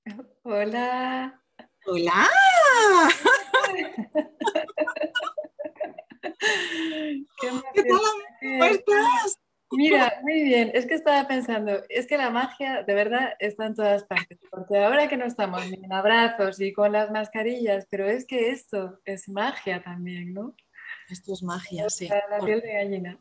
Hola. ¡Hola! Qué ¿Qué tal, emoción. ¿Cómo estás? Mira, muy bien. Es que estaba pensando, es que la magia de verdad está en todas partes, porque ahora que no estamos ni en abrazos y con las mascarillas, pero es que esto es magia también, ¿no? Esto es magia, sí. La piel de gallina.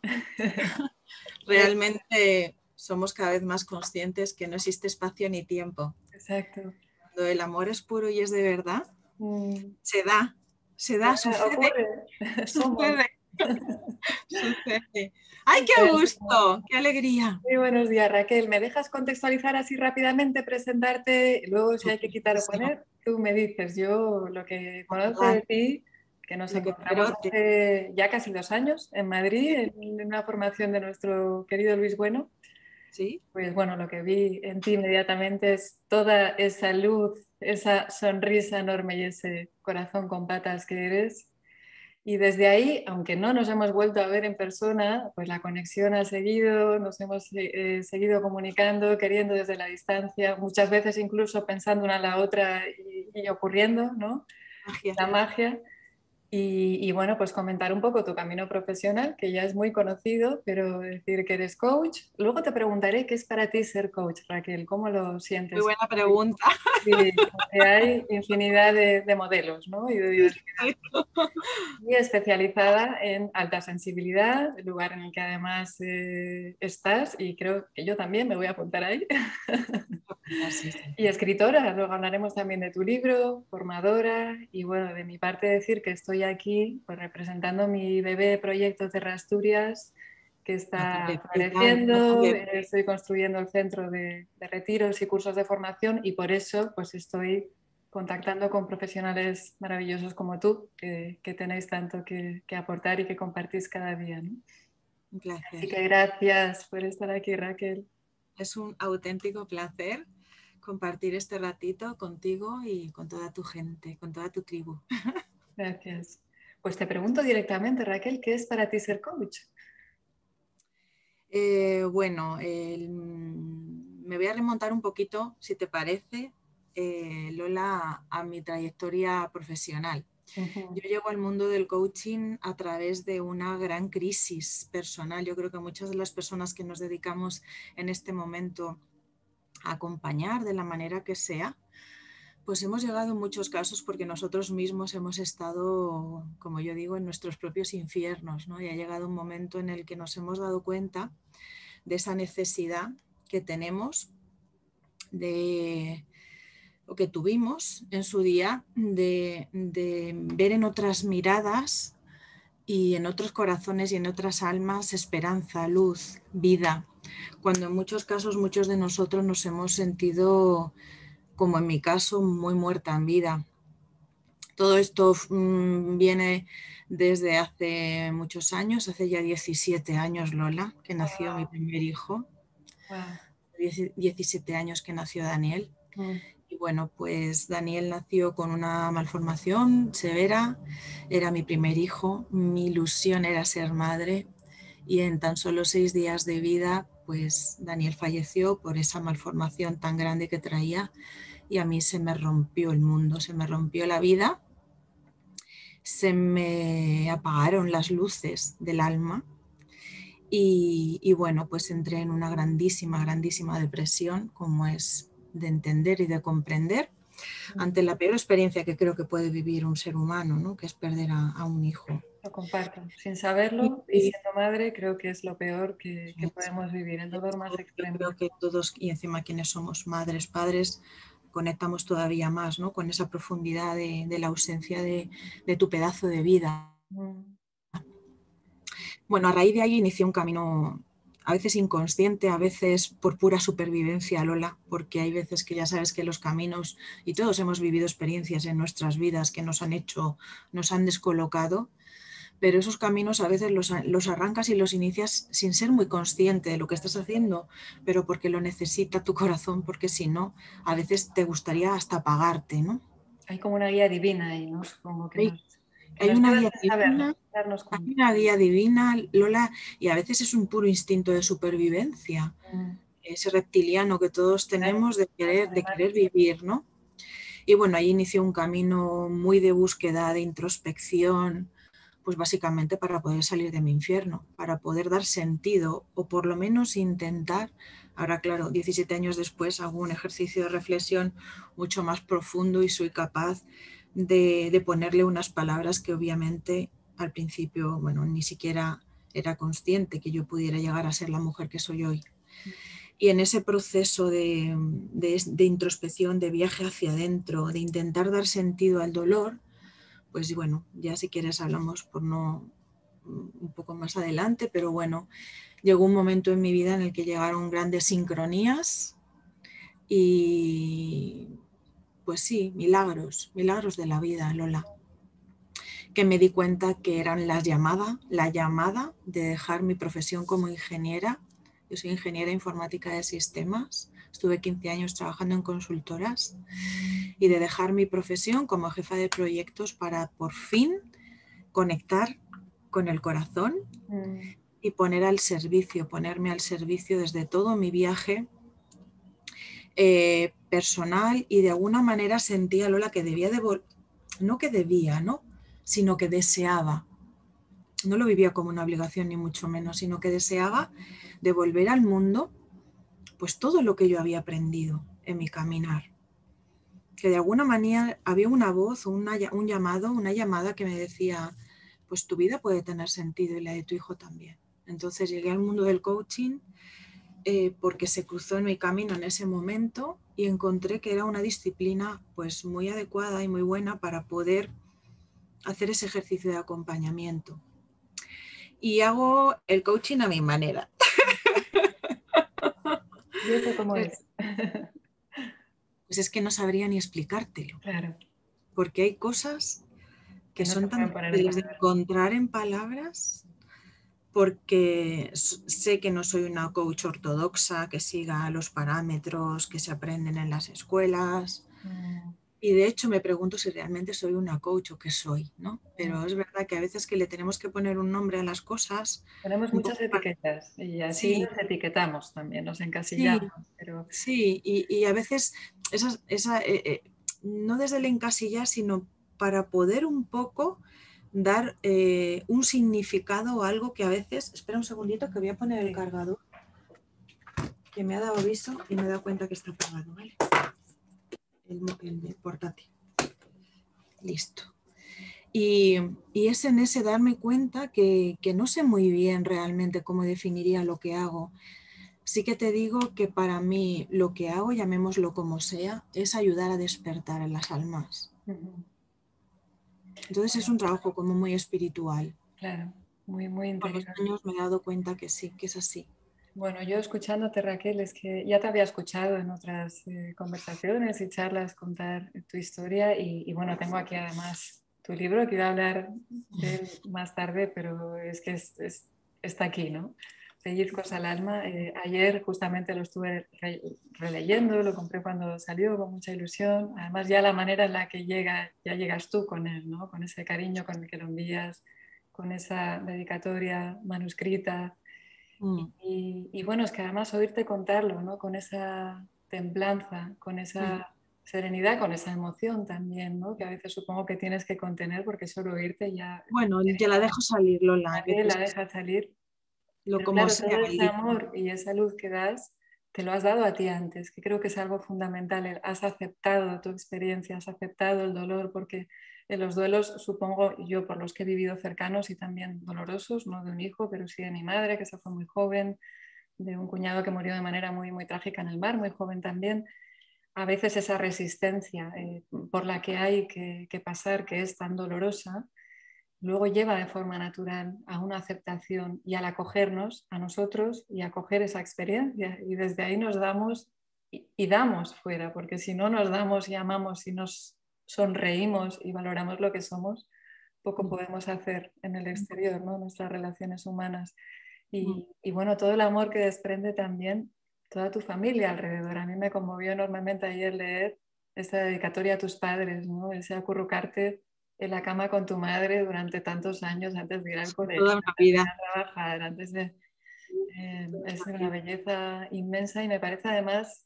Realmente somos cada vez más conscientes que no existe espacio ni tiempo. Exacto. Cuando el amor es puro y es de verdad, Mm, se da, sucede, ocurre, somos. sucede, sucede. ¡Ay, qué gusto! ¡Qué alegría! Muy buenos días, Raquel. ¿Me dejas contextualizar así rápidamente, presentarte? Luego, si hay que quitar o Supuestísimo. poner, tú me dices. Yo lo que conozco Natural. de ti, que nos Lo que encontramos espero de... hace ya casi 2 años en Madrid, en una formación de nuestro querido Luis Bueno, ¿Sí? pues bueno, lo que vi en ti inmediatamente es toda esa luz, esa sonrisa enorme y ese corazón con patas que eres. Y desde ahí, aunque no nos hemos vuelto a ver en persona, pues la conexión ha seguido, nos hemos seguido comunicando, queriendo desde la distancia, muchas veces incluso pensando una a la otra y ocurriendo, ¿no? Magia. La magia. Y bueno, pues comentar un poco tu camino profesional, que ya es muy conocido, pero decir que eres coach. Luego te preguntaré qué es para ti ser coach, Raquel, ¿cómo lo Muy sientes? buena pregunta. Sí, porque hay infinidad de modelos, ¿no? Y de Sí, diversidad. sí. Y especializada en alta sensibilidad, el lugar en el que además estás, y creo que yo también me voy a apuntar ahí. Sí, sí. Y escritora, luego hablaremos también de tu libro, formadora, y bueno, de mi parte decir que estoy aquí pues, representando mi bebé proyecto Terra Asturias, que No te está y tal, no te floreciendo, estoy construyendo el centro de retiros y cursos de formación y por eso pues estoy contactando con profesionales maravillosos como tú, que tenéis tanto que aportar y que compartís cada día, ¿no? un Así placer. que gracias por estar aquí, Raquel. Es un auténtico placer compartir este ratito contigo y con toda tu gente, con toda tu tribu. Gracias. Pues te pregunto directamente, Raquel, ¿qué es para ti ser coach? Bueno, me voy a remontar un poquito, si te parece, Lola, a mi trayectoria profesional. Yo Ujú. llego al mundo del coaching a través de una gran crisis personal. Yo creo que muchas de las personas que nos dedicamos en este momento a acompañar de la manera que sea, pues hemos llegado en muchos casos porque nosotros mismos hemos estado, como yo digo, en nuestros propios infiernos, ¿no? Y ha llegado un momento en el que nos hemos dado cuenta de esa necesidad que tenemos de o que tuvimos en su día de ver en otras miradas y en otros corazones y en otras almas esperanza, luz, vida, cuando en muchos casos muchos de nosotros nos hemos sentido, como en mi caso, muy muerta en vida. Todo esto viene desde hace muchos años, hace ya 17 años, Lola, que nació mi Wow, primer hijo, wow. 17 años que nació Daniel. Mm. Y bueno, pues Daniel nació con una malformación severa, era mi primer hijo, mi ilusión era ser madre y en tan solo 6 días de vida, pues Daniel falleció por esa malformación tan grande que traía y a mí se me rompió el mundo, se me rompió la vida, se me apagaron las luces del alma y bueno, pues entré en una grandísima, grandísima depresión, como es de entender y de comprender, ante la peor experiencia que creo que puede vivir un ser humano, ¿no? Que es perder a un hijo. Lo comparto. Sin saberlo y Y siendo madre, creo que es lo peor que podemos vivir, el dolor más yo extremo. creo que todos, y encima quienes somos madres, padres, conectamos todavía más, ¿no? Con esa profundidad de la ausencia de tu pedazo de vida. Mm. Bueno, a raíz de ahí inicié un camino a veces inconsciente, a veces por pura supervivencia, Lola, porque hay veces que ya sabes que los caminos, y todos hemos vivido experiencias en nuestras vidas que nos han hecho, nos han descolocado, pero esos caminos a veces los arrancas y los inicias sin ser muy consciente de lo que estás haciendo, pero porque lo necesita tu corazón, porque si no, a veces te gustaría hasta apagarte, ¿no? Hay como una guía divina ahí, ¿no? Supongo Hay, que hay nos una lleva guía sin saberlo, divina, darnos hay cuenta. una guía divina, Lola, y a veces es un puro instinto de supervivencia, Mm. ese reptiliano que todos Claro, tenemos más de animal. querer vivir, ¿no? Y bueno, ahí inició un camino muy de búsqueda, de introspección, pues básicamente para poder salir de mi infierno, para poder dar sentido o por lo menos intentar. Ahora, claro, 17 años después hago un ejercicio de reflexión mucho más profundo y soy capaz de ponerle unas palabras que obviamente al principio, bueno, ni siquiera era consciente que yo pudiera llegar a ser la mujer que soy hoy. Y en ese proceso de introspección, de viaje hacia adentro, de intentar dar sentido al dolor, pues bueno, ya si quieres hablamos por no un poco más adelante, pero bueno, llegó un momento en mi vida en el que llegaron grandes sincronías y pues sí, milagros, milagros de la vida, Lola, que me di cuenta que eran la llamada de dejar mi profesión como ingeniera. Yo soy ingeniera informática de sistemas, estuve 15 años trabajando en consultoras y de dejar mi profesión como jefa de proyectos para por fin conectar con el corazón y ponerme al servicio desde todo mi viaje personal y de alguna manera sentía, Lola, que debía no que debía, ¿no? Sino que deseaba. No lo vivía como una obligación ni mucho menos, sino que deseaba devolver al mundo pues todo lo que yo había aprendido en mi caminar. Que de alguna manera había una voz, un llamado, una llamada que me decía, pues tu vida puede tener sentido y la de tu hijo también. Entonces llegué al mundo del coaching porque se cruzó en mi camino en ese momento y encontré que era una disciplina pues muy adecuada y muy buena para poder hacer ese ejercicio de acompañamiento. Y hago el coaching a mi manera. ¿Y eso cómo es? Pues es que no sabría ni explicártelo, Claro, porque hay cosas que que no se son tan pueden poner en difíciles de palabras. encontrar en palabras, porque sé que no soy una coach ortodoxa que siga los parámetros que se aprenden en las escuelas. Y de hecho me pregunto si realmente soy una coach o qué soy, ¿no? Pero es verdad que a veces que le tenemos que poner un nombre a las cosas, Ponemos un muchas poco etiquetas y así sí, nos etiquetamos también, nos sí, encasillamos, pero sí, y a veces no desde el encasillar, sino para poder un poco dar un significado o algo que a veces, espera un segundito que voy a poner el sí. cargador, que me ha dado aviso y me he dado cuenta que está apagado, ¿vale? El portátil. Listo. Y, y es en ese darme cuenta que no sé muy bien realmente cómo definiría lo que hago. Sí que te digo que para mí lo que hago, llamémoslo como sea, es ayudar a despertar a las almas. Ujú. Entonces es Bueno, un trabajo como muy espiritual. claro, muy, muy Con los interior. años me he dado cuenta que sí, que es así. Bueno, yo escuchándote, Raquel, es que ya te había escuchado en otras conversaciones y charlas contar tu historia y bueno, tengo aquí además tu libro, que iba a hablar de él más tarde, pero es que está aquí, ¿no? Pellizcos al alma. Ayer justamente lo estuve releyendo, lo compré cuando salió con mucha ilusión. Además ya la manera en la que ya llegas tú con él, ¿no? Con ese cariño con el que lo envías, con esa dedicatoria manuscrita Mm, y bueno, es que además oírte contarlo, ¿no? Con esa templanza, con mm. esa serenidad, con esa emoción también, ¿no? Que a veces supongo que tienes que contener porque solo oírte ya Bueno, ya la dejo salir, Lola. Hay nadie veces la que deja salir. lo Pero como claro, sea todo y ese listo. amor y esa luz que das, te lo has dado a ti antes, que creo que es algo fundamental. Has aceptado tu experiencia, has aceptado el dolor, porque en los duelos, supongo, yo por los que he vivido cercanos y también dolorosos, no de un hijo, pero sí de mi madre, que se fue muy joven, de un cuñado que murió de manera muy, muy trágica en el mar, muy joven también. A veces esa resistencia por la que hay que pasar, que es tan dolorosa, luego lleva de forma natural a una aceptación y al acogernos a nosotros y acoger esa experiencia. Y desde ahí nos damos y damos fuera, porque si no nos damos y amamos y nos sonreímos y valoramos lo que somos, poco Mm, podemos hacer en el exterior, ¿no? Nuestras relaciones humanas. mm. Y bueno, todo el amor que desprende también toda tu familia alrededor. A mí me conmovió enormemente ayer leer esta dedicatoria a tus padres, ¿no? Ese acurrucarte en la cama con tu madre durante tantos años antes de ir al Toda colegio, una antes de ir vida. a trabajar, antes de... Toda es una de una vida. belleza inmensa y me parece además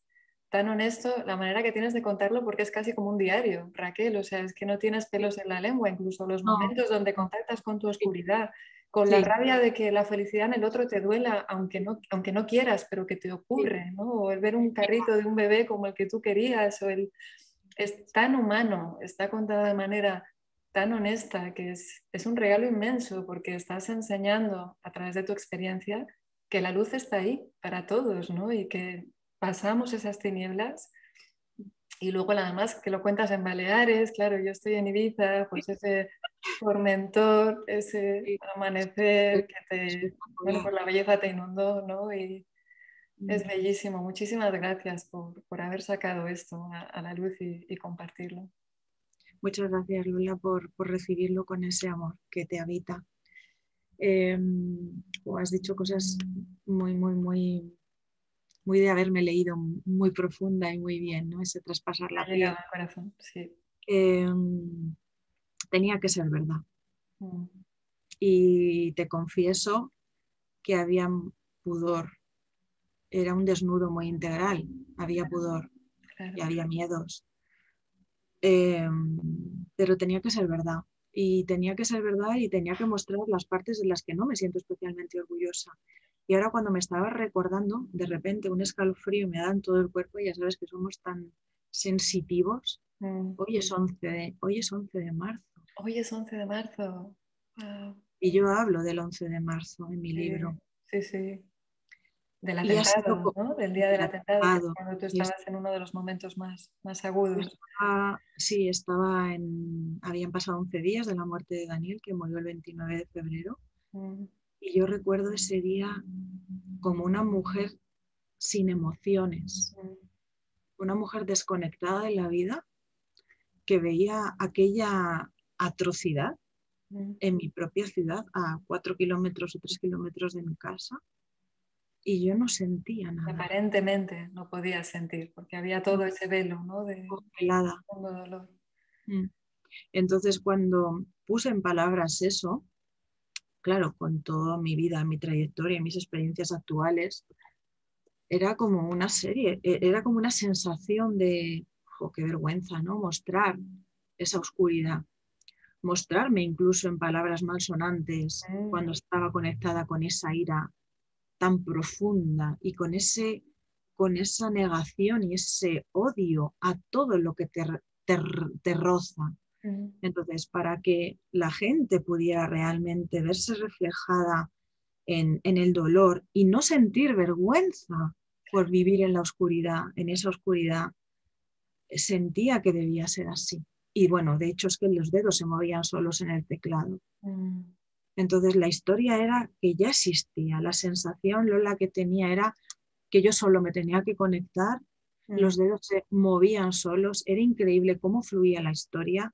tan honesto la manera que tienes de contarlo porque es casi como un diario, Raquel, o sea, es que no tienes pelos en la lengua, incluso los No, momentos donde no, contactas con tu sí, oscuridad, con la sí, rabia de que la felicidad en el otro te duela, aunque no quieras, pero que te sí, ocurre, ¿no? O el ver un carrito de un bebé como el que tú querías, es tan humano, está contado de manera tan honesta que es un regalo inmenso porque estás enseñando a través de tu experiencia que la luz está ahí para todos, ¿no? Y que pasamos esas tinieblas y luego nada más que lo cuentas en Baleares, claro, yo estoy en Ibiza, pues ese Formentor, ese sí, amanecer que bueno, espectacular. pues la belleza te inundó, ¿no? Y es Mm. bellísimo. Muchísimas gracias por haber sacado esto a la luz y compartirlo. Muchas gracias, Lola, por recibirlo con ese amor que te habita. Has dicho cosas muy, muy, muy, muy de haberme leído, muy profunda y muy bien, ¿no? Ese traspasar Me ha la llegado piel. al corazón, sí. Eh, Tenía que ser verdad. Mm, Y te confieso que había pudor, era un desnudo muy integral, había pudor y claro. había miedos. Eh, pero tenía que ser verdad. Y tenía que ser verdad y tenía que mostrar las partes de las que no me siento especialmente orgullosa. Y ahora cuando me estaba recordando, de repente un escalofrío me da en todo el cuerpo, ya sabes que somos tan sensitivos. Mm. Hoy es 11 de marzo Hoy es 11 de marzo. Wow. y yo hablo del 11 de marzo en mi Sí, libro. sí, sí. Del Y ha sido atentado, ¿no? Del día del atentado, que es atado. cuando tú Y estabas en uno de los momentos más agudos. sí, habían pasado 11 días de la muerte de Daniel, que murió el 29 de febrero. Mm, Y yo recuerdo ese día como una mujer sin emociones, mm, una mujer desconectada de la vida que veía aquella atrocidad mm. en mi propia ciudad, a 4 kilómetros o 3 kilómetros de mi casa, y yo no sentía nada, Aparentemente no podías sentir, porque había todo ese velo, ¿no? De congelada. fondo dolor. Mm. Entonces, cuando puse en palabras eso, claro, con toda mi vida, mi trayectoria, mis experiencias actuales, era como una serie, era como una sensación de, jo, qué vergüenza, ¿no? Mostrar esa oscuridad, mostrarme incluso en palabras malsonantes Mm, cuando estaba conectada con esa ira tan profunda y con esa negación y ese odio a todo lo que te roza. mm. Entonces, para que la gente pudiera realmente verse reflejada en el dolor y no sentir vergüenza por vivir en la oscuridad, en esa oscuridad, sentía que debía ser así. Y bueno, de hecho es que los dedos se movían solos en el teclado. Mm, Entonces la historia era que ya existía, la sensación, Lola, que tenía era que yo solo me tenía que conectar, mm. los dedos se movían solos, era increíble cómo fluía la historia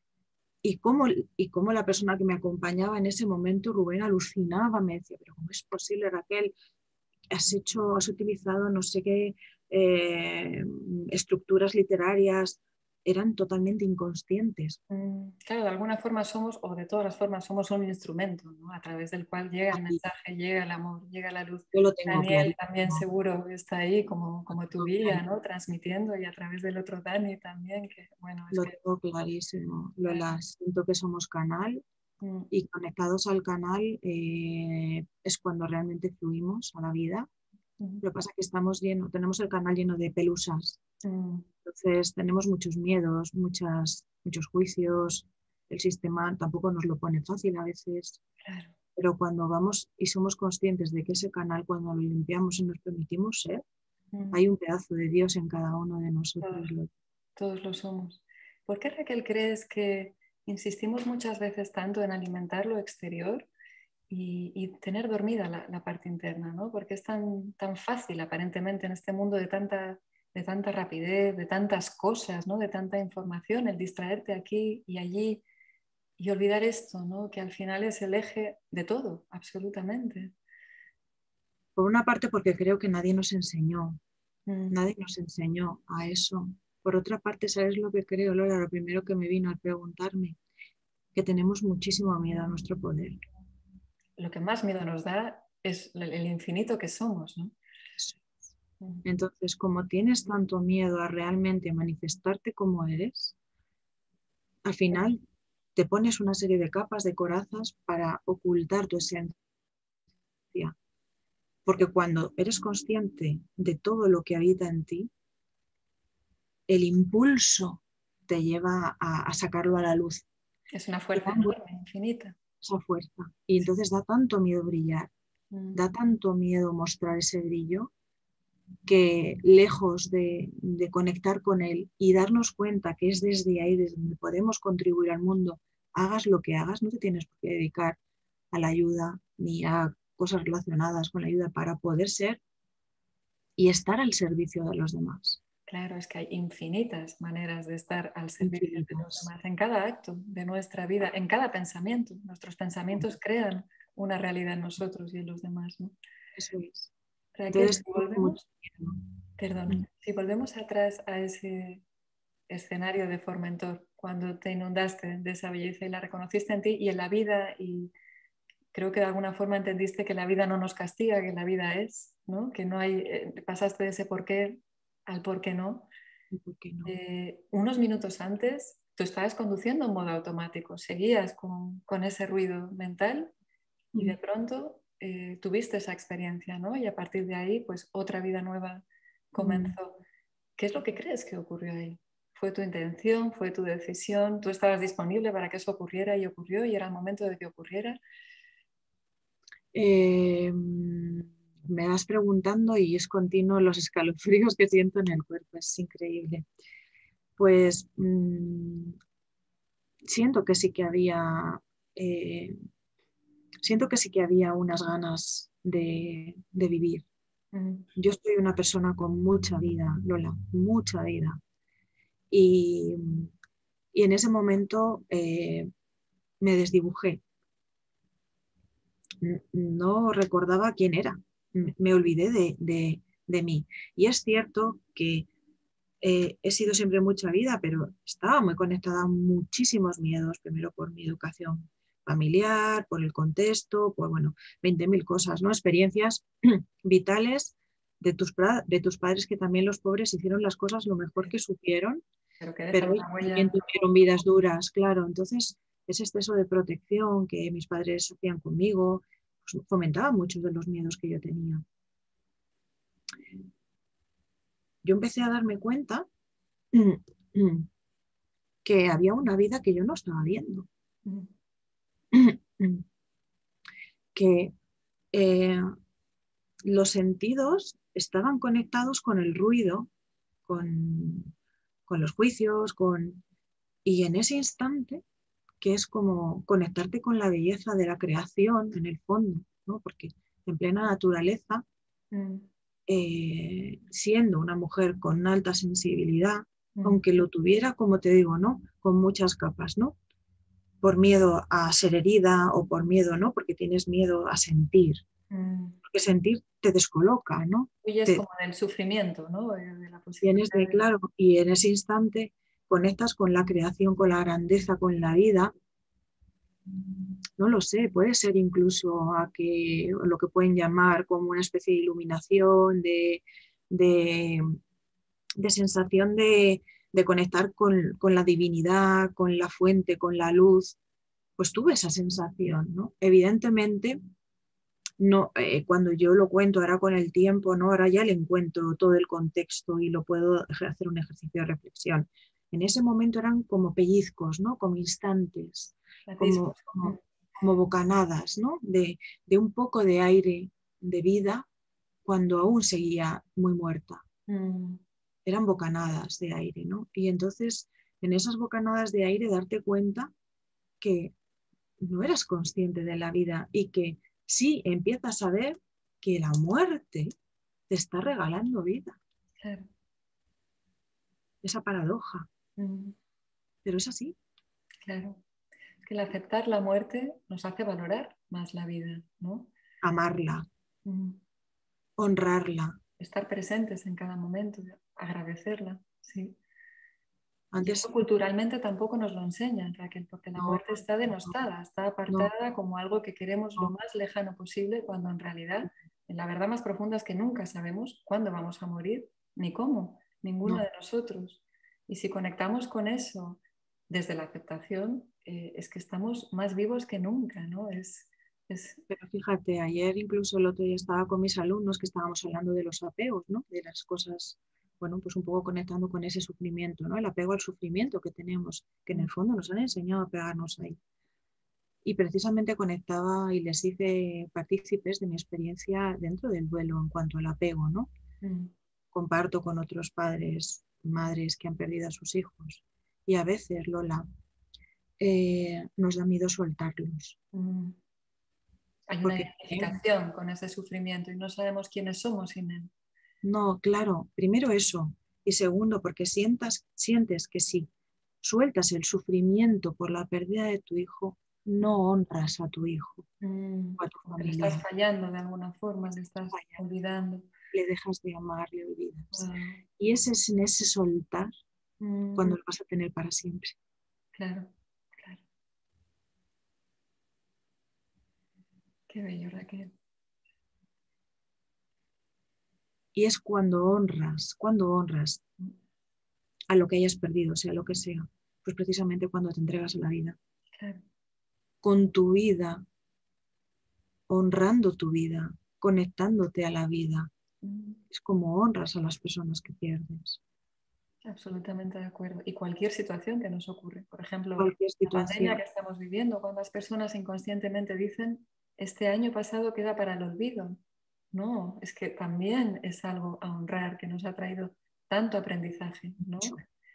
y cómo la persona que me acompañaba en ese momento, Rubén, alucinaba, me decía, pero ¿cómo es posible, Raquel? Has utilizado no sé qué eh, estructuras literarias, eran totalmente inconscientes. Claro, de alguna forma somos, o de todas las formas, somos un instrumento, ¿no? A través del cual llega el Ahí, mensaje, llega el amor, llega la luz. yo lo tengo Daniel también clarísimo. seguro está ahí como tu guía, Clarísimo. ¿no? Transmitiendo y a través del otro Dani también, que bueno, es Lo que tengo clarísimo. claro. Lola, siento que somos canal Mm, y conectados al canal es cuando realmente fluimos a la vida. mm, Lo que pasa es que estamos tenemos el canal lleno de pelusas. mm, Entonces tenemos muchos miedos, muchos juicios. El sistema tampoco nos lo pone fácil a veces. claro. Pero cuando vamos y somos conscientes de que ese canal, cuando lo limpiamos y nos permitimos ser, Mm, hay un pedazo de Dios en cada uno de nosotros. todos, todos lo somos. ¿Por qué, Raquel, crees que insistimos muchas veces tanto en alimentar lo exterior y tener dormida la parte interna, ¿no? Porque es tan fácil aparentemente en este mundo de tanta rapidez, de tantas cosas, ¿no? De tanta información, el distraerte aquí y allí y olvidar esto, ¿no? Que al final es el eje de todo, absolutamente. Por una parte, porque creo que Mm, nadie nos enseñó a eso. Por otra parte, ¿sabes lo que creo, Lola? Lo primero que me vino al preguntarme, que tenemos muchísimo miedo a nuestro poder. Lo que más miedo nos da es el infinito que somos, ¿no? Entonces, como tienes tanto miedo a realmente manifestarte como eres, al final te pones una serie de capas, de corazas para ocultar tu esencia. Porque cuando eres consciente de todo lo que habita en ti, el impulso te lleva a sacarlo a la luz. Es una fuerza enorme, infinita. Esa fuerza. Y entonces da tanto miedo brillar, da tanto miedo mostrar ese brillo, que lejos de conectar con él y darnos cuenta que es desde ahí, desde donde podemos contribuir al mundo, hagas lo que hagas, no te tienes por qué dedicar a la ayuda ni a cosas relacionadas con la ayuda para poder ser y estar al servicio de los demás. Claro, es que hay infinitas maneras de estar al servicio de los Infinitas. demás, en cada acto de nuestra vida, en cada pensamiento. Nuestros pensamientos crean una realidad en nosotros y en los demás, ¿no? Eso es. Raquel, Entonces, si volvemos, mm, perdona, si volvemos atrás a ese escenario de Formentor, cuando te inundaste de esa belleza y la reconociste en ti y en la vida, y creo que de alguna forma entendiste que la vida no nos castiga, que la vida es, ¿no? Que no hay, pasaste de ese por qué al por qué no. ¿por qué no? Unos minutos antes, tú estabas conduciendo en modo automático, seguías con ese ruido mental y de pronto tuviste esa experiencia, ¿no? Y a partir de ahí, pues otra vida nueva comenzó. ¿Qué es lo que crees que ocurrió ahí? ¿Fue tu intención? ¿Fue tu decisión? ¿Tú estabas disponible para que eso ocurriera y ocurrió y era el momento de que ocurriera? Me vas preguntando y es continuo los escalofríos que siento en el cuerpo, es increíble. Pues siento que sí que había, siento que sí que había unas ganas de vivir. Yo soy una persona con mucha vida, Lola, mucha vida. Y, y en ese momento me desdibujé. No recordaba quién era, me olvidé de mí. Y es cierto que he sido siempre mucha vida, pero estaba muy conectada a muchísimos miedos, primero por mi educación familiar, por el contexto, por, bueno, 20.000 cosas, ¿no? Experiencias vitales de tus padres, que también los pobres hicieron las cosas lo mejor que supieron, Pero que dejan pero ellos una huella. también tuvieron vidas duras, claro. Entonces, ese exceso de protección que mis padres hacían conmigo, pues, fomentaba muchos de los miedos que yo tenía. Yo empecé a darme cuenta que había una vida que yo no estaba viendo, que eh, los sentidos estaban conectados con el ruido, con, con los juicios, y en ese instante, que es como conectarte con la belleza de la creación en el fondo, ¿no? Porque en plena naturaleza, siendo una mujer con alta sensibilidad, aunque lo tuviera, como te digo, ¿no? Con muchas capas, ¿no? Por miedo a ser herida o por miedo, ¿no? Porque tienes miedo a sentir. Porque sentir te descoloca, ¿no? Huyes como del sufrimiento, ¿no? De la Tienes posibilidad de claro, y en ese instante conectas con la creación, con la grandeza, con la vida. No lo sé, puede ser incluso a que lo que pueden llamar como una especie de iluminación, de, de sensación de conectar con la divinidad, con la fuente, con la luz. Pues tuve esa sensación, ¿no? Evidentemente, no, cuando yo lo cuento ahora con el tiempo, ¿no? Ahora ya le encuentro todo el contexto y lo puedo hacer un ejercicio de reflexión. En ese momento eran como pellizcos, ¿no? Como instantes, como, como, como bocanadas, ¿no? De un poco de aire, de vida, cuando aún seguía muy muerta. Eran bocanadas de aire, ¿no? Y entonces, en esas bocanadas de aire, darte cuenta que no eras consciente de la vida y que sí empiezas a ver que la muerte te está regalando vida. Claro. Esa paradoja. Pero es así. Claro. Es que el aceptar la muerte nos hace valorar más la vida, ¿no? Amarla, honrarla. Estar presentes en cada momento, agradecerla, sí. Y Antes eso culturalmente tampoco nos lo enseñan, Raquel, porque la no, muerte está denostada, está no, apartada como algo que queremos lo no, más lejano posible, cuando en realidad la verdad más profunda es que nunca sabemos cuándo vamos a morir, ni cómo, ninguno No. de nosotros. Y si conectamos con eso desde la aceptación, es que estamos más vivos que nunca, ¿no? Pero fíjate, ayer incluso el otro día estaba con mis alumnos que estábamos hablando de los apegos, ¿no? De las cosas, bueno, pues un poco conectando con ese sufrimiento, ¿no? El apego al sufrimiento que tenemos, que en el fondo nos han enseñado a pegarnos ahí. Y precisamente conectaba y les hice partícipes de mi experiencia dentro del duelo en cuanto al apego, ¿no? Comparto con otros padres, madres que han perdido a sus hijos. Y a veces, Lola, nos da miedo soltarlos. Hay una Porque identificación con ese sufrimiento y no sabemos quiénes somos sin él. no, claro, primero eso. Y segundo, porque sientes que si sueltas el sufrimiento por la pérdida de tu hijo, no honras a tu hijo o a tu Como que le estás familiar. fallando de alguna forma, le estás Vaya, olvidando. le dejas de amar, le olvidas. Wow. Y ese es en ese soltar cuando lo vas a tener para siempre. Claro, claro. Qué bello, Raquel. Y es cuando honras a lo que hayas perdido, sea lo que sea, pues precisamente cuando te entregas a la vida. Claro. Con tu vida, honrando tu vida, conectándote a la vida. Es como honras a las personas que pierdes. Absolutamente de acuerdo. Y cualquier situación que nos ocurre. Por ejemplo, Cualquier la pandemia situación. que estamos viviendo, cuántas personas inconscientemente dicen, este año pasado queda para el olvido. No, es que también es algo a honrar, que nos ha traído tanto aprendizaje, ¿no?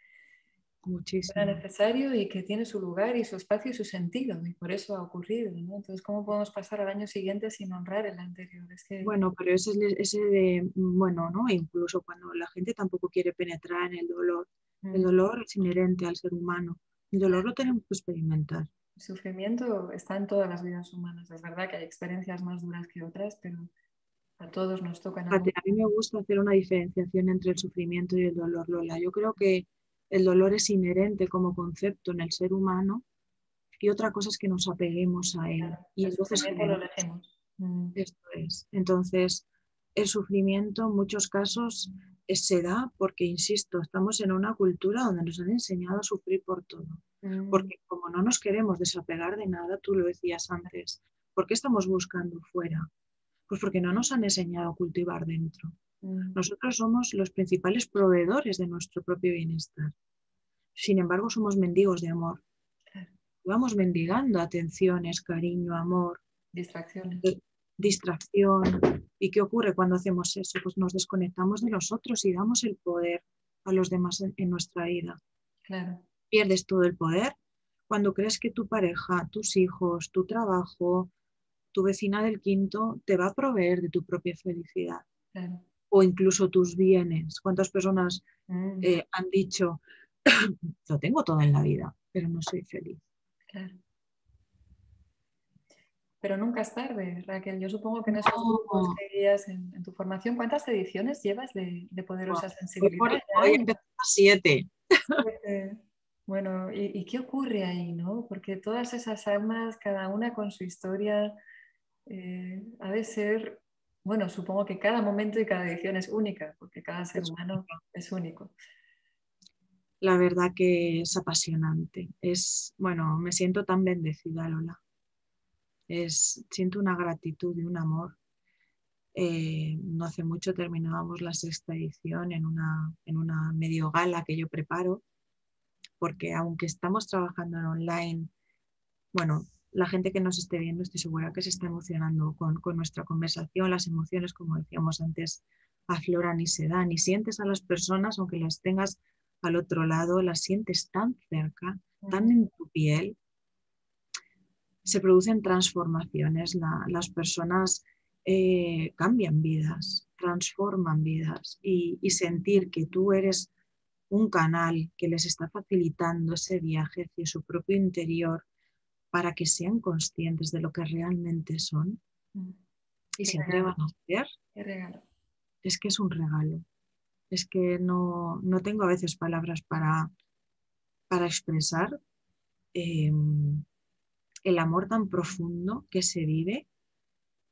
Era Muchísimo. necesario y que tiene su lugar y su espacio y su sentido, y por eso ha ocurrido, ¿no? Entonces, ¿cómo podemos pasar al año siguiente sin honrar el anterior? Es que... Bueno, pero ese de, bueno, ¿no? Incluso cuando la gente tampoco quiere penetrar en el dolor es inherente al ser humano. El dolor lo tenemos que experimentar. El sufrimiento está en todas las vidas humanas. Es verdad que hay experiencias más duras que otras, pero a todos nos toca en algún Fíjate, a mí me gusta hacer una diferenciación entre el sufrimiento y el dolor, Lola. Yo creo que el dolor es inherente como concepto en el ser humano y otra cosa es que nos apeguemos a él. momento. Y El entonces sufrimiento lo generamos. elegimos. Esto es. Entonces, el sufrimiento en muchos casos se da porque, insisto, estamos en una cultura donde nos han enseñado a sufrir por todo. Porque como no nos queremos desapegar de nada, tú lo decías antes, ¿por qué estamos buscando fuera? Pues porque no nos han enseñado a cultivar dentro. Nosotros somos los principales proveedores de nuestro propio bienestar. Sin embargo, somos mendigos de amor. Vamos mendigando atenciones, cariño, amor, Distracciones. distracción. ¿Y qué ocurre cuando hacemos eso? Pues nos desconectamos de nosotros y damos el poder a los demás en nuestra vida. Claro. Pierdes todo el poder cuando crees que tu pareja, tus hijos, tu trabajo, tu vecina del quinto te va a proveer de tu propia felicidad. Claro. O incluso tus bienes. ¿Cuántas personas han dicho, lo tengo todo en la vida, pero no soy feliz? Claro. Pero nunca es tarde, Raquel. Yo supongo que en esos grupos que guías en tu formación, ¿cuántas ediciones llevas de Poderosa Sensibilidad? Hoy empezamos a 7. Bueno, ¿y qué ocurre ahí, no? Porque todas esas almas, cada una con su historia, ha de ser, bueno, supongo que cada momento y cada edición es única, porque cada ser humano es único. La verdad que es apasionante. Bueno, me siento tan bendecida, Lola. Siento una gratitud y un amor. No hace mucho terminábamos la 6ª edición en una medio gala que yo preparo, porque aunque estamos trabajando en online, bueno, la gente que nos esté viendo estoy segura que se está emocionando con nuestra conversación. Las emociones, como decíamos antes, afloran y se dan. Y sientes a las personas, aunque las tengas al otro lado, las sientes tan cerca, tan en tu piel. Se producen transformaciones. Las personas cambian vidas, transforman vidas. Y sentir que tú eres un canal que les está facilitando ese viaje hacia su propio interior, para que sean conscientes de lo que realmente son y Qué se regalo, atrevan a hacer, qué regalo. es que es un regalo. Es que no tengo a veces palabras para expresar el amor tan profundo que se vive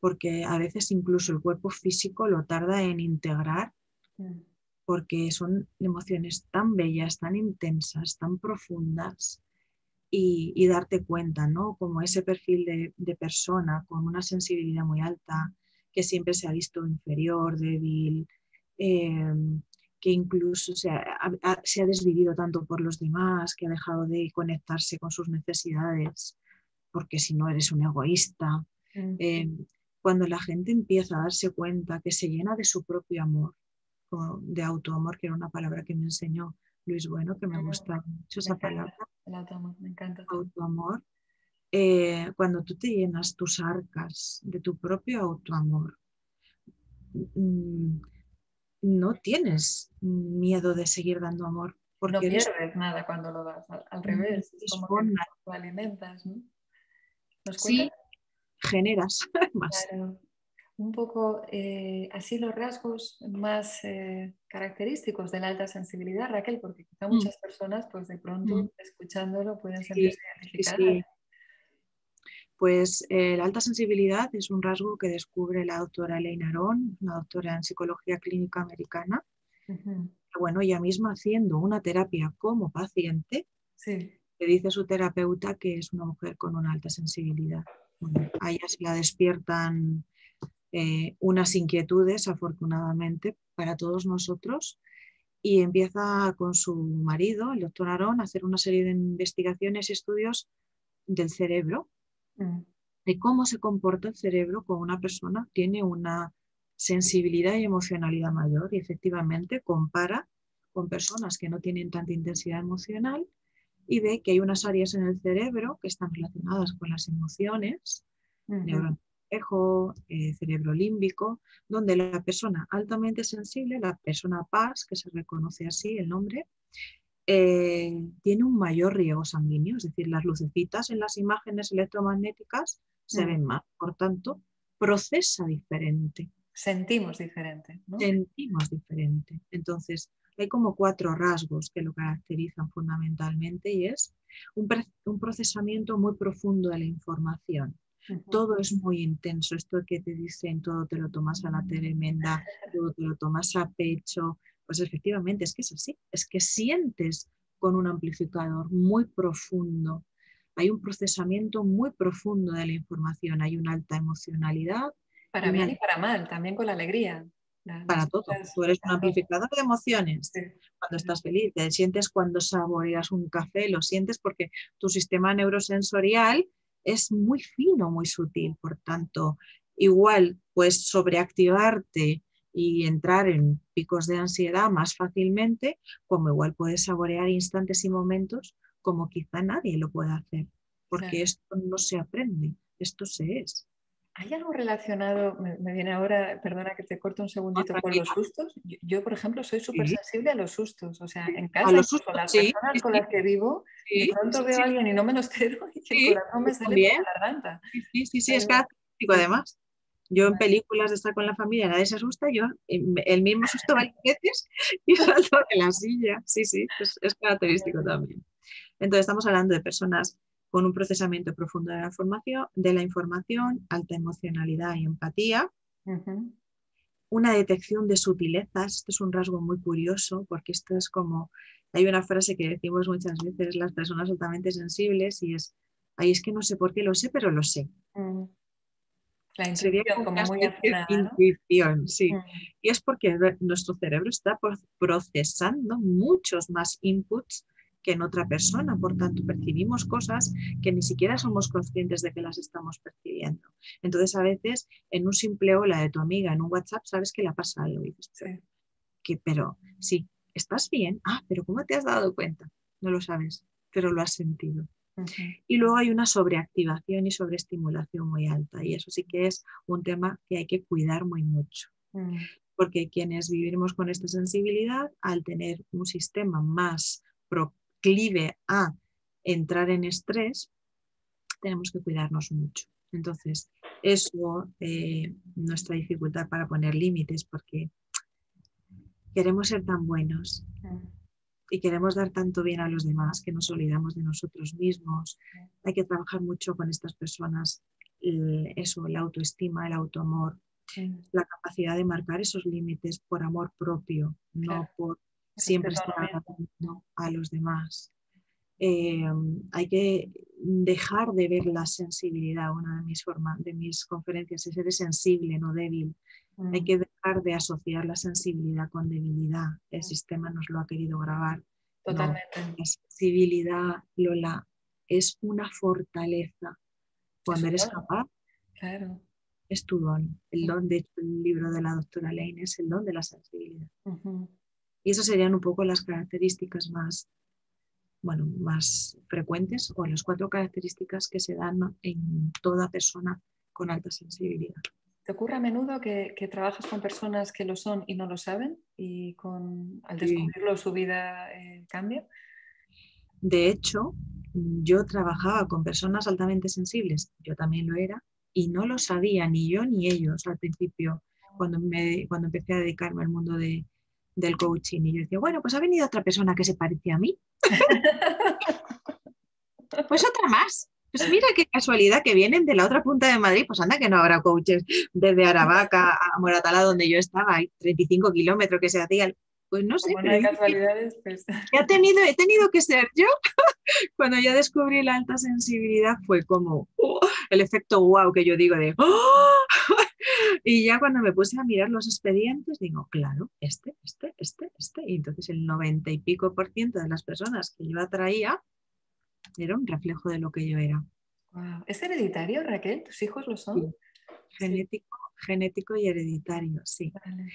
porque a veces incluso el cuerpo físico lo tarda en integrar, porque son emociones tan bellas, tan intensas, tan profundas, y darte cuenta, ¿no? Como ese perfil de persona con una sensibilidad muy alta, que siempre se ha visto inferior, débil, que incluso se ha desvivido tanto por los demás, que ha dejado de conectarse con sus necesidades, porque si no eres un egoísta. Cuando la gente empieza a darse cuenta que se llena de su propio amor, de autoamor, que era una palabra que me enseñó Luis Bueno, que me gusta mucho esa palabra, el autoamor, me encanta. autoamor, cuando tú te llenas tus arcas de tu propio autoamor, no tienes miedo de seguir dando amor, porque no pierdes nada cuando lo das, al revés, es como que lo alimentas, ¿no? ¿Nos cuentas? Sí, generas más. Claro. Un poco así los rasgos más característicos de la alta sensibilidad, Raquel, porque quizá muchas personas, pues de pronto, escuchándolo, pueden sentirse identificadas. Sí. Pues la alta sensibilidad es un rasgo que descubre la doctora Elaine Aron, una doctora en psicología clínica americana. Bueno, ella misma haciendo una terapia como paciente, le dice a su terapeuta que es una mujer con una alta sensibilidad. Bueno, a ella se la despiertan unas inquietudes, afortunadamente, para todos nosotros, y empieza con su marido, el doctor Aron, a hacer una serie de investigaciones y estudios del cerebro, de cómo se comporta el cerebro con una persona que tiene una sensibilidad y emocionalidad mayor, y efectivamente compara con personas que no tienen tanta intensidad emocional y ve que hay unas áreas en el cerebro que están relacionadas con las emociones, neurona espejo, cerebro límbico, donde la persona altamente sensible, la persona PAS, que se reconoce así el nombre, tiene un mayor riego sanguíneo, es decir, las lucecitas en las imágenes electromagnéticas se ven más, por tanto, procesa diferente. Sentimos diferente, ¿no? Sentimos diferente. Entonces, hay como 4 rasgos que lo caracterizan fundamentalmente y es un procesamiento muy profundo de la información. Todo es muy intenso, esto que te dicen, todo te lo tomas a la tremenda, todo te lo tomas a pecho, pues efectivamente es que es así, es que sientes con un amplificador muy profundo, hay un procesamiento muy profundo de la información, hay una alta emocionalidad. Para bien y para mal, también con la alegría. Para todo, tú eres un amplificador de emociones. Cuando estás feliz, te sientes cuando saboreas un café, lo sientes porque tu sistema neurosensorial es muy fino, muy sutil, por tanto, igual puedes sobreactivarte y entrar en picos de ansiedad más fácilmente, como igual puedes saborear instantes y momentos como quizá nadie lo pueda hacer, porque esto no se aprende, esto se es. ¿Hay algo relacionado, me viene ahora, perdona que te corto un segundito, con los sustos? Yo, por ejemplo, soy súper sensible a los sustos. O sea, en casa, con las personas con las que vivo, de pronto veo a alguien y no me lo espero y el corazón me sale por la garganta. Sí, es característico además. Yo en películas de estar con la familia nadie se asusta, yo el mismo susto varias veces y salto de la silla. Sí, es característico también. Entonces estamos hablando de personas con un procesamiento profundo de la información, alta emocionalidad y empatía, una detección de sutilezas. Esto es un rasgo muy curioso porque esto es como, hay una frase que decimos muchas veces las personas altamente sensibles y es, ay, es que no sé por qué lo sé, pero lo sé. La intuición, como muy afinada, ¿no? Intuición, sí. Y es porque nuestro cerebro está procesando muchos más inputs que en otra persona, por tanto percibimos cosas que ni siquiera somos conscientes de que las estamos percibiendo. Entonces a veces en un simple hola de tu amiga en un WhatsApp sabes que le pasa algo y dices, pero sí, ¿estás bien? Pero ¿cómo te has dado cuenta? No lo sabes, pero lo has sentido. Y luego hay una sobreactivación y sobreestimulación muy alta y eso sí que es un tema que hay que cuidar muy mucho. Porque quienes vivimos con esta sensibilidad, al tener un sistema más proclive a entrar en estrés, tenemos que cuidarnos mucho. Entonces, eso, nuestra dificultad para poner límites, porque queremos ser tan buenos y queremos dar tanto bien a los demás que nos olvidamos de nosotros mismos. Hay que trabajar mucho con estas personas eso, la autoestima, el autoamor, la capacidad de marcar esos límites por amor propio, claro, no por siempre estar respeto agradando a los demás. Hay que dejar de ver la sensibilidad. Una de mis conferencias es: eres sensible, no débil. Hay que dejar de asociar la sensibilidad con debilidad. El sistema nos lo ha querido grabar. No, totalmente. la sensibilidad, Lola, es una fortaleza. Es Cuando un eres don, capaz, claro. es tu don. El don, de hecho, el libro de la doctora Lane es el don de la sensibilidad. Ujú. Y esas serían un poco las características más, bueno, más frecuentes, o las 4 características que se dan en toda persona con alta sensibilidad. ¿Te ocurre a menudo que trabajas con personas que lo son y no lo saben y al descubrirlo su vida cambia? De hecho, yo trabajaba con personas altamente sensibles, yo también lo era, y no lo sabía ni yo ni ellos al principio, cuando empecé a dedicarme al mundo del coaching. Y yo decía, bueno, pues ha venido otra persona que se parece a mí, pues otra más. Pues mira qué casualidad que vienen de la otra punta de Madrid. Pues anda que no habrá coaches desde Aravaca a Moratalá, donde yo estaba, hay 35 kilómetros que se hacían. Pues no sé, Como no pero hay dice que casualidades, pues he tenido que ser yo. Cuando yo descubrí la alta sensibilidad fue como el efecto wow que yo digo de ¡oh! Y ya cuando me puse a mirar los expedientes digo, claro, este. Y entonces el 90 y pico por ciento de las personas que yo atraía era un reflejo de lo que yo era. wow. ¿Es hereditario, Raquel? ¿Tus hijos lo son? Sí. Sí, Genético y hereditario, sí. vale.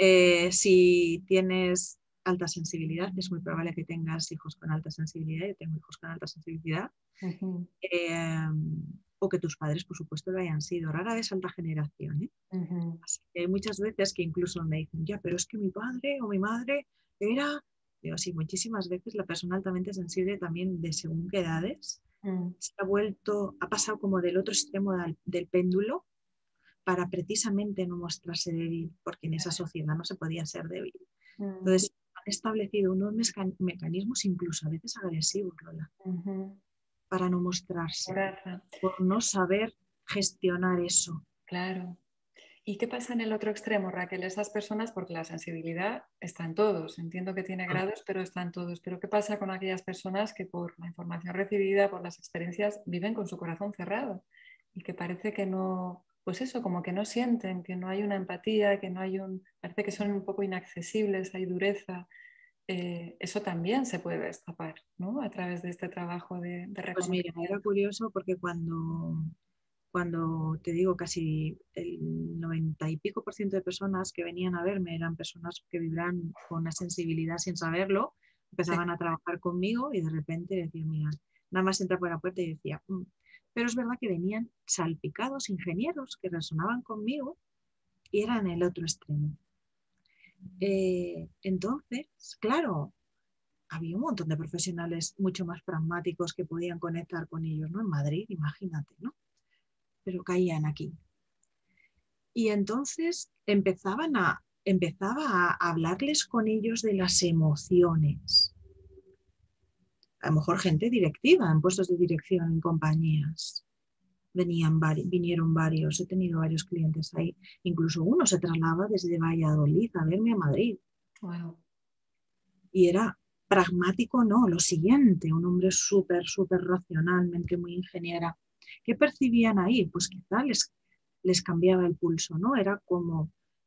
Si tienes alta sensibilidad, es muy probable que tengas hijos con alta sensibilidad. Yo tengo hijos con alta sensibilidad. Ujú, eh, o que tus padres, por supuesto, lo hayan sido. Rara vez alta generación. ujú. Así que hay muchas veces que incluso me dicen, ya, pero es que mi padre o mi madre era... Digo, sí, muchísimas veces la persona altamente sensible también de según qué edades Mm, se ha pasado como del otro extremo del péndulo para precisamente no mostrarse débil, porque en esa sociedad no se podía ser débil. mm, Entonces, han establecido unos mecanismos incluso a veces agresivos, Lola, ujú. para no mostrarse, Gracias. por no saber gestionar eso. Claro. ¿Y qué pasa en el otro extremo, Raquel? Esas personas, porque la sensibilidad está en todos, entiendo que tiene grados, pero está en todos. Pero ¿qué pasa con aquellas personas que por la información recibida, por las experiencias, viven con su corazón cerrado y que parece que no, pues eso, como que no sienten, que no hay una empatía, que no hay parece que son un poco inaccesibles, hay dureza? Eso también se puede destapar, ¿no? A través de este trabajo de Pues mira, era reconocimiento. curioso porque cuando te digo casi el 90 y pico por ciento de personas que venían a verme eran personas que vibran con una sensibilidad sin saberlo, Sí, empezaban a trabajar conmigo y de repente decían, mira, nada más entra por la puerta y decía, pero es verdad que venían salpicados ingenieros que resonaban conmigo y eran el otro extremo. Entonces, claro, había un montón de profesionales mucho más pragmáticos que podían conectar con ellos, ¿no? En Madrid, imagínate, ¿no? Pero caían aquí. Y entonces empezaba a hablarles con ellos de las emociones. A lo mejor gente directiva, en puestos de dirección en compañías. Vinieron varios, he tenido varios clientes ahí. Incluso uno se trasladaba desde Valladolid a verme a Madrid. wow. Y era pragmático, no, lo siguiente, un hombre súper racionalmente muy ingeniera. ¿Qué percibían ahí? Pues quizá les cambiaba el pulso, ¿no? Era como...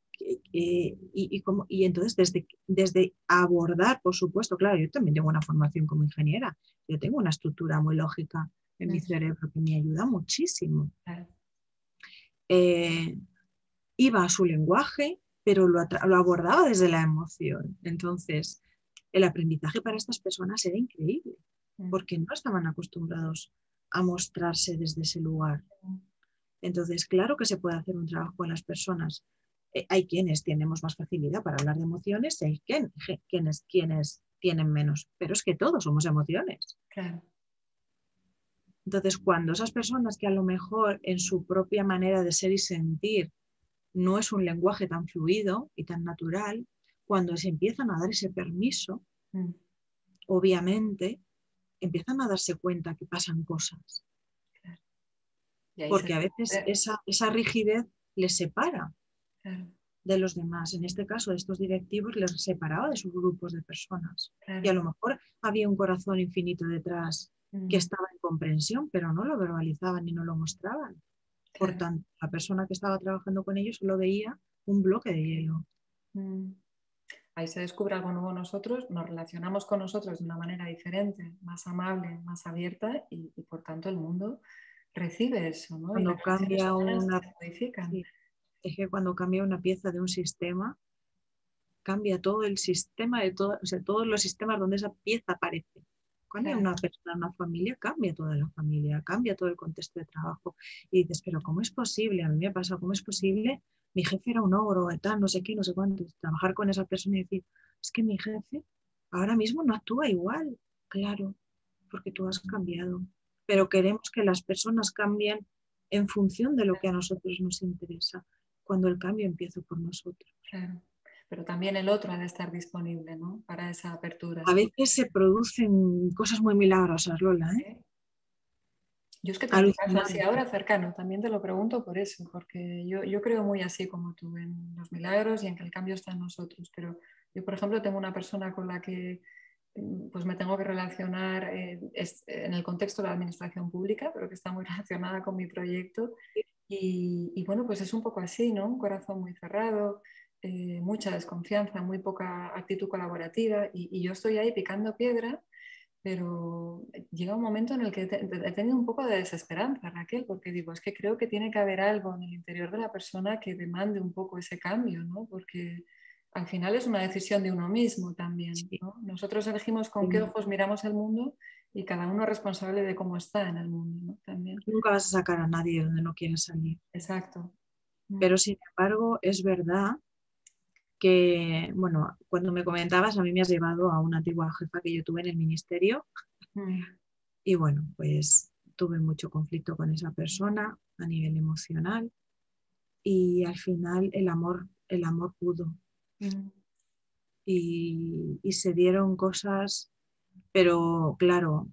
y entonces desde abordar, por supuesto, claro, yo también tengo una formación como ingeniera, yo tengo una estructura muy lógica en mi Mm, cerebro que me ayuda muchísimo. claro. Eh, Iba a su lenguaje, pero lo abordaba desde la emoción. Entonces, el aprendizaje para estas personas era increíble, Mm, porque no estaban acostumbrados a mostrarse desde ese lugar. Entonces, claro que se puede hacer un trabajo con las personas. Hay quienes tenemos más facilidad para hablar de emociones y hay quienes tienen menos, pero es que todos somos emociones. claro. Entonces, cuando esas personas que a lo mejor en su propia manera de ser y sentir no es un lenguaje tan fluido y tan natural, cuando se empiezan a dar ese permiso, Mm, obviamente empiezan a darse cuenta que pasan cosas. claro. Y ahí porque a veces esa rigidez les separa claro, de los demás. En este caso, de estos directivos les separaba de sus grupos de personas. Y a claro. lo mejor había un corazón infinito detrás que estaba en comprensión, pero no lo verbalizaban ni no lo mostraban. Por Claro. tanto, la persona que estaba trabajando con ellos solo veía un bloque de hielo. Ahí se descubre algo nuevo en nosotros, nos relacionamos con nosotros de una manera diferente, más amable, más abierta y por tanto el mundo recibe eso, ¿no? Y Cuando las relaciones cambia humanas una, se modifican. sí, es que cuando cambia una pieza de un sistema, cambia todo el sistema de todo, o sea, todos los sistemas donde esa pieza aparece. Cambia Claro, una persona, una familia, cambia toda la familia, cambia todo el contexto de trabajo. Y dices, pero ¿cómo es posible? A mí me ha pasado, ¿cómo es posible? Mi jefe era un ogro, tal, no sé qué, no sé cuánto. Trabajar con esa persona y decir, es que mi jefe ahora mismo no actúa igual. Claro, porque tú has cambiado. Pero queremos que las personas cambien en función de lo que a nosotros nos interesa, cuando el cambio empieza por nosotros. claro. Pero también el otro ha de estar disponible, ¿no? Para esa A apertura. veces se producen cosas muy milagrosas, Lola, ¿eh? ¿Sí? Yo es que tengo un caso así Alucinante. ahora cercano, también te lo pregunto por eso, porque yo creo muy así como tú, en los milagros y en que el cambio está en nosotros, pero yo, por ejemplo, tengo una persona con la que pues me tengo que relacionar en el contexto de la administración pública, pero que está muy relacionada con mi proyecto y bueno, pues es un poco así, ¿no? Un corazón muy cerrado, mucha desconfianza, muy poca actitud colaborativa y yo estoy ahí picando piedra, pero llega un momento en el que he tenido un poco de desesperanza, Raquel, porque digo, es que creo que tiene que haber algo en el interior de la persona que demande un poco ese cambio, ¿no? Porque al final es una decisión de uno mismo también, Sí. ¿no? Nosotros elegimos con qué ojos miramos el mundo y cada uno es responsable de cómo está en el mundo, ¿no? También. Nunca vas a sacar a nadie donde no quiere salir. Exacto. Pero sin embargo, es verdad que, bueno, cuando me comentabas, a mí me has llevado a una antigua jefa que yo tuve en el ministerio Mm. y bueno, pues tuve mucho conflicto con esa persona a nivel emocional y al final el amor pudo Mm. y se dieron cosas, pero claro,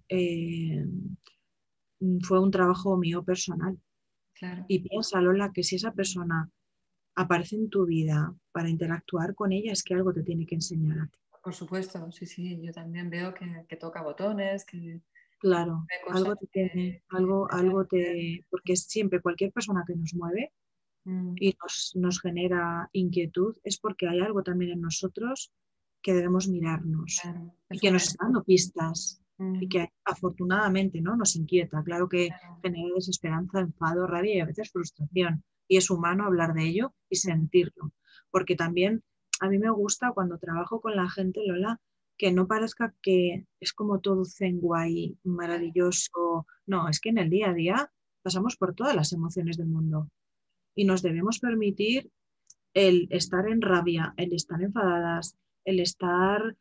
fue un trabajo mío personal. Claro. Y piensa, Lola, que si esa persona aparece en tu vida para interactuar con ella, es que algo te tiene que enseñar a ti. Por supuesto, sí, sí, yo también veo que toca botones, que Claro, ve cosas algo te tiene, algo te, porque siempre cualquier persona que nos mueve Mm. y nos genera inquietud es porque hay algo también en nosotros que debemos mirarnos Claro, y es que una... nos está dando pistas y Mm. que afortunadamente, ¿no?, nos inquieta. Claro que Claro. genera desesperanza, enfado, rabia y a veces frustración. Y es humano hablar de ello y Mm. sentirlo. Porque también a mí me gusta cuando trabajo con la gente, Lola, que no parezca que es como todo zen guay, maravilloso. No, es que en el día a día pasamos por todas las emociones del mundo y nos debemos permitir el estar en rabia, el estar enfadadas, el estar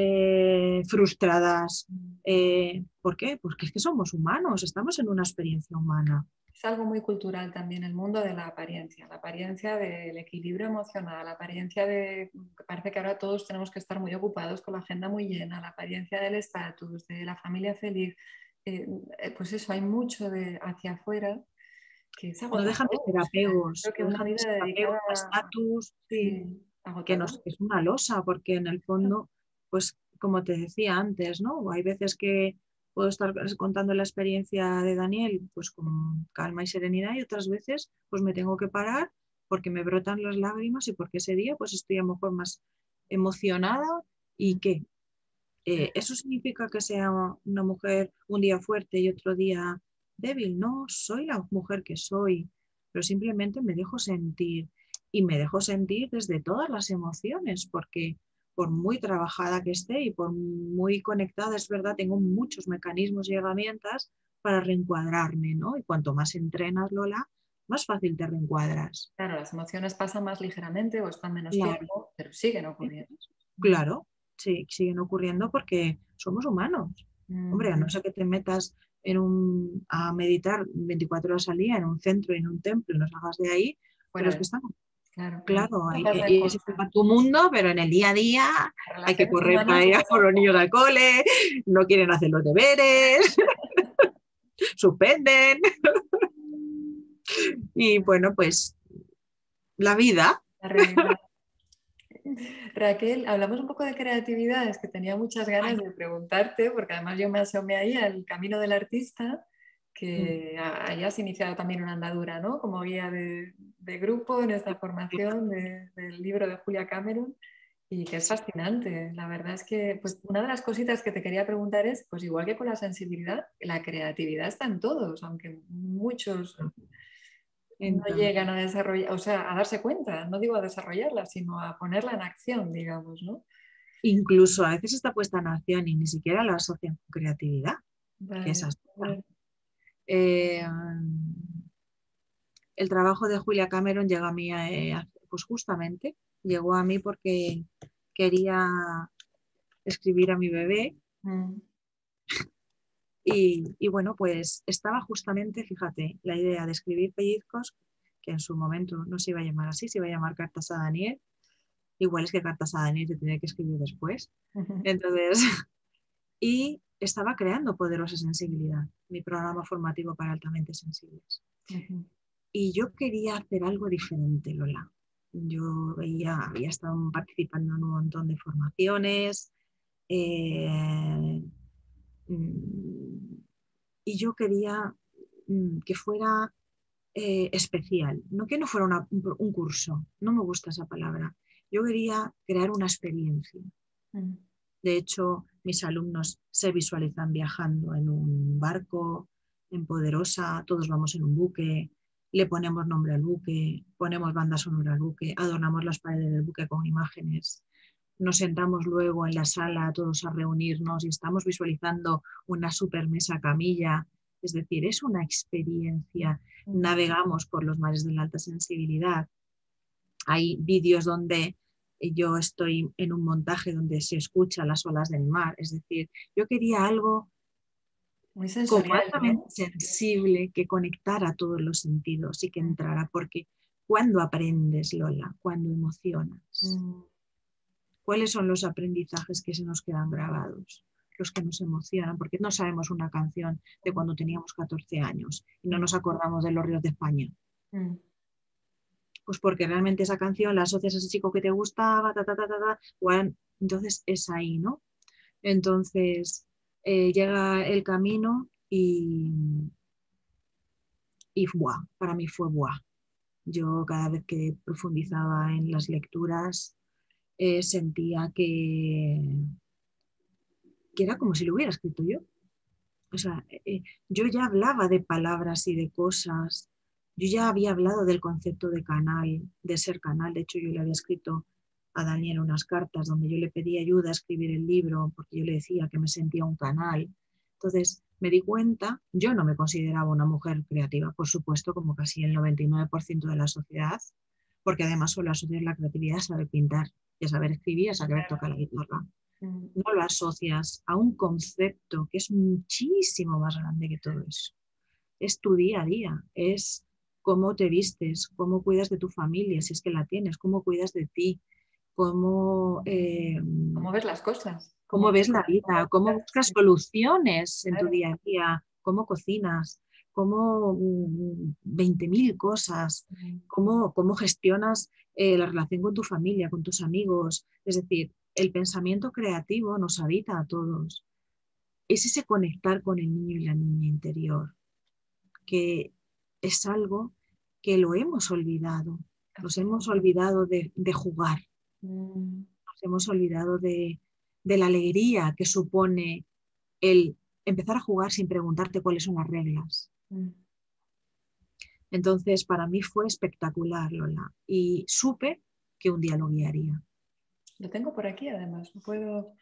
frustradas. ¿Por qué? Porque es que somos humanos, estamos en una experiencia humana. Es algo muy cultural también el mundo de la apariencia del equilibrio emocional, la apariencia de que parece que ahora todos tenemos que estar muy ocupados con la agenda muy llena, la apariencia del estatus, de la familia feliz. Pues eso, hay mucho de hacia afuera que es No dejan de agotador. ser O sea, yo apegos, creo que no una dejan de vida ser apegos dedicada a a... estatus, sí, Sí, que agotador. nos es una losa, porque en el fondo, pues como te decía antes, ¿no? Hay veces que puedo estar contando la experiencia de Daniel pues con calma y serenidad y otras veces pues me tengo que parar porque me brotan las lágrimas y porque ese día pues estoy a lo mejor más emocionada y que eso significa que sea una mujer un día fuerte y otro día débil. No, soy la mujer que soy, pero simplemente me dejo sentir y me dejo sentir desde todas las emociones, porque por muy trabajada que esté y por muy conectada, es verdad, tengo muchos mecanismos y herramientas para reencuadrarme, ¿no? Y cuanto más entrenas, Lola, más fácil te reencuadras. Claro, las emociones pasan más ligeramente o están menos Claro, tiempo, pero siguen ocurriendo. Mm. claro, sí, siguen ocurriendo porque somos humanos. Mm. Hombre, a no ser que te metas a meditar 24 horas al día en un centro y en un templo y nos hagas de ahí, pero Fuera es que de... estamos, Claro, en el claro, mundo pasan y ese cosas. es tu mundo, pero en el día a día Las hay que relaciones correr para humanas ir a por pasan los niños cosas. al cole, no quieren hacer los deberes, suspenden. Y bueno, pues la vida. La realidad. Raquel, hablamos un poco de creatividad, es que tenía muchas ganas Ay, de preguntarte, porque además yo me asomé ahí al camino del artista, mm, que hayas iniciado también una andadura, ¿no? Como guía de grupo en esta formación del libro de Julia Cameron, y que es sí, fascinante. La verdad es que pues, una de las cositas que te quería preguntar es, pues igual que con la sensibilidad, la creatividad está en todos, aunque muchos no llegan a desarrollar, o sea, a darse cuenta, no digo a desarrollarla, sino a ponerla en acción, digamos, ¿no? incluso a veces está puesta en acción y ni siquiera la asocian con creatividad, que es Vale, así. vale. Eh, el trabajo de Julia Cameron llegó a mí, pues justamente, llegó a mí porque quería escribir a mi bebé Mm, y bueno, pues estaba justamente, fíjate, la idea de escribir pellizcos, que en su momento no se iba a llamar así, se iba a llamar Cartas a Daniel, igual es que Cartas a Daniel se tiene que escribir después. ujú, Entonces, y estaba creando Poderosa Sensibilidad, mi programa formativo para altamente sensibles. ujú, Y yo quería hacer algo diferente, Lola. Yo había estado participando en un montón de formaciones eh, mm, y yo quería que fuera especial, no que no fuera un curso, no me gusta esa palabra. Yo quería crear una experiencia. mm. De hecho, mis alumnos se visualizan viajando en un barco, en Poderosa, todos vamos en un buque, le ponemos nombre al buque, ponemos banda sonora al buque, adornamos las paredes del buque con imágenes. Nos sentamos luego en la sala todos a reunirnos y estamos visualizando una super mesa camilla. Es decir, es una experiencia. Mm, Navegamos por los mares de la alta sensibilidad. Hay vídeos donde yo estoy en un montaje donde se escucha las olas del mar. Es decir, yo quería algo muy como sensorial, altamente ¿no? sensible que conectara todos los sentidos y que Mm, entrara, porque cuando aprendes, Lola, cuando emocionas, mm, ¿cuáles son los aprendizajes que se nos quedan grabados? Los que nos emocionan, porque no sabemos una canción de cuando teníamos 14 años y no mm, nos acordamos de los ríos de España. mm. Pues porque realmente esa canción la asocias a ese chico que te gustaba, bueno, entonces es ahí, ¿no? Entonces llega el camino y ¡buah! Para mí fue ¡buah! Yo cada vez que profundizaba en las lecturas sentía que era como si lo hubiera escrito yo. O sea, yo ya hablaba de palabras y de cosas, yo ya había hablado del concepto de canal, de ser canal. De hecho, yo le había escrito a Daniel unas cartas donde yo le pedí ayuda a escribir el libro porque yo le decía que me sentía un canal. Entonces, me di cuenta, yo no me consideraba una mujer creativa, por supuesto, como casi el 99% de la sociedad, porque además solo asociar la creatividad a saber pintar, y a saber escribir, a saber tocar la guitarra. Mm, No lo asocias a un concepto que es muchísimo más grande que todo eso. Es tu día a día, es cómo te vistes, cómo cuidas de tu familia, si es que la tienes, cómo cuidas de ti, cómo, ¿Cómo ves las cosas? ¿Cómo cómo ves la cómo vida, cómo buscas sí, soluciones en tu claro. día a día, cómo cocinas, cómo 20.000 cosas, Mm, cómo gestionas la relación con tu familia, con tus amigos. Es decir, el pensamiento creativo nos habita a todos. Es ese conectar con el niño y la niña interior, que es algo que lo hemos olvidado. Nos hemos absolutamente. olvidado de jugar, Mm, nos hemos olvidado de la alegría que supone el empezar a jugar sin preguntarte cuáles son las reglas. mm. Entonces, para mí fue espectacular, Lola, y supe que un día lo guiaría. Lo tengo por aquí, además. Puedo.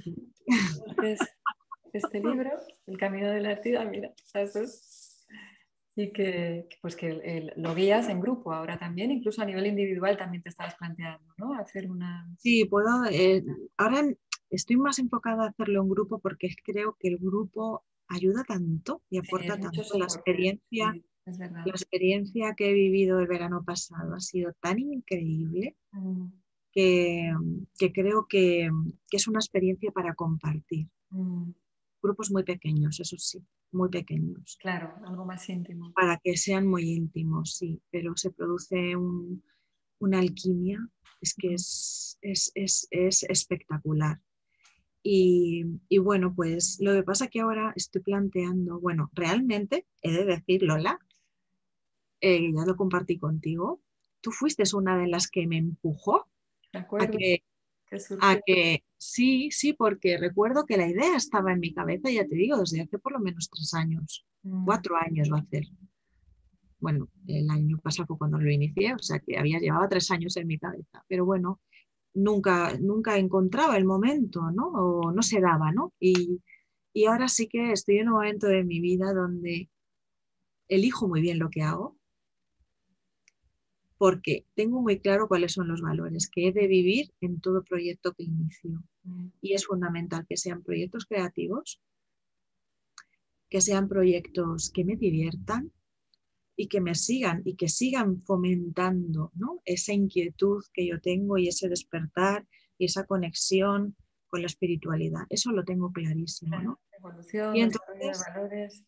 Es este libro, El camino de la artida, mira, las dos. Y pues que lo guías en grupo ahora también, incluso a nivel individual también te estabas planteando, ¿no? Hacer una... Sí, puedo. Ahora estoy más enfocada a hacerlo en grupo porque creo que el grupo ayuda tanto y Sí, es aporta mucho tanto. La soporte, experiencia, sí, es la verdad. experiencia que he vivido el verano pasado ha sido tan increíble Mm, que, que creo que es una experiencia para compartir. mm. Grupos muy pequeños, eso sí. muy pequeños. Claro, algo más íntimo. Para que sean muy íntimos, sí, pero se produce una alquimia, es que es espectacular. Y bueno, pues lo que pasa que ahora estoy planteando, bueno, realmente he de decir, Lola, ya lo compartí contigo, tú fuiste una de las que me empujó ¿De a acuerdo? que, Que a surgió. que sí, sí, porque recuerdo que la idea estaba en mi cabeza, ya te digo, desde hace por lo menos 3 años, Mm, 4 años va a hacer. Bueno, el año pasado fue cuando lo inicié, o sea que llevaba 3 años en mi cabeza, pero bueno, nunca encontraba el momento, ¿no? O no se daba, ¿no? Y ahora sí que estoy en un momento de mi vida donde elijo muy bien lo que hago, porque tengo muy claro cuáles son los valores que he de vivir en todo proyecto que inicio. mm, Y es fundamental que sean proyectos creativos, que sean proyectos que me diviertan y que me sigan y que sigan fomentando, ¿no? Esa inquietud que yo tengo y ese despertar y esa conexión con la espiritualidad. Eso lo tengo clarísimo, claro. ¿no? Evolución, Y desarrollo de entonces, valores.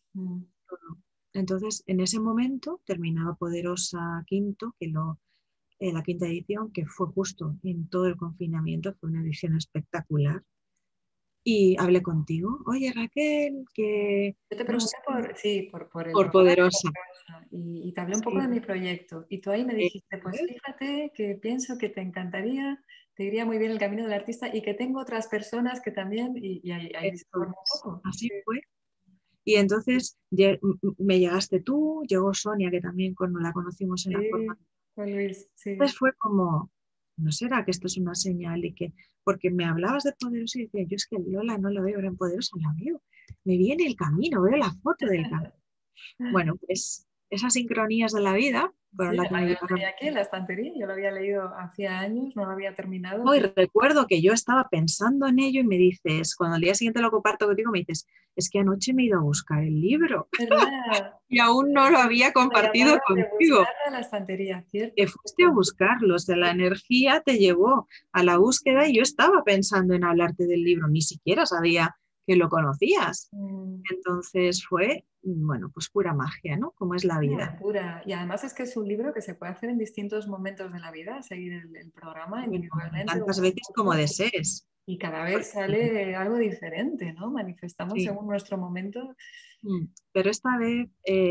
en ese momento terminaba Poderosa Quinto, la quinta edición, que fue justo en todo el confinamiento, fue una edición espectacular. Y hablé contigo, oye Raquel, que Yo te no pregunté sé, por el por programa de Poderosa. Poderosa y te hablé un poco de Sí, mi proyecto. Y tú ahí me dijiste, pues ¿ves? fíjate que pienso que te encantaría, te iría muy bien el camino del artista y que tengo otras personas que también, y ahí se Esto formó un es. poco. Así Sí. fue. Y entonces me llegaste tú, llegó Sonia, que también la conocimos en la forma. Sí, Juan Luis, sí. Entonces fue como, ¿no será que esto es una señal? Y que, porque me hablabas de Poderosa y decía, yo es que Lola no la veo en Poderosa, la veo. Me viene el camino, veo la foto del camino. Bueno, pues esas sincronías de la vida fueron Sí, las que me además yo lo llevaron. tenía aquí en la estantería, yo lo había leído hacía años, no lo había terminado, Hoy pero recuerdo que yo estaba pensando en ello y me dices, cuando al día siguiente lo comparto contigo, me dices, es que anoche me he ido a buscar el libro es verdad, y aún no lo había me compartido llamaba de contigo. buscarla en la estantería, cierto, Que fuiste a cierto. buscarlos, de la energía te llevó a la búsqueda y yo estaba pensando en hablarte del libro, ni siquiera sabía que lo conocías. Mm. Entonces fue, bueno, pues pura magia, ¿no? Como es la vida. Pura. Y además es que es un libro que se puede hacer en distintos momentos de la vida, seguir el programa Bueno, individualmente o tantas veces como juntos, desees. y cada vez Porque, sale algo diferente, ¿no? Manifestamos sí. según nuestro momento. Pero esta vez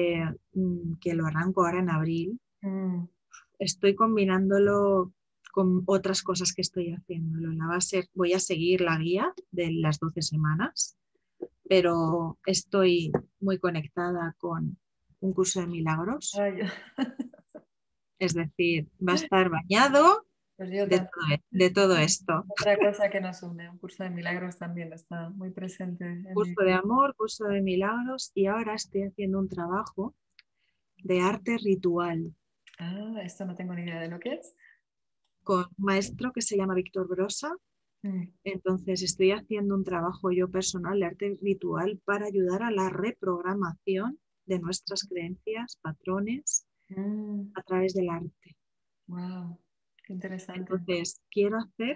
que lo arranco ahora en abril, Mm, estoy combinándolo con otras cosas que estoy haciendo. Voy a seguir la guía de las 12 semanas, pero estoy muy conectada con un curso de milagros, ay, es decir, va a estar bañado pues yo de también. de todo esto. Otra cosa que nos une, un curso de milagros también está muy presente en mi Curso vida. de amor, curso de milagros y ahora estoy haciendo un trabajo de arte ritual Ah, esto no tengo ni idea de lo que es. con un maestro que se llama Víctor Brosa. Mm, Entonces estoy haciendo un trabajo yo personal de arte ritual para ayudar a la reprogramación de nuestras creencias, patrones a través del arte. wow, qué interesante. Entonces quiero hacer,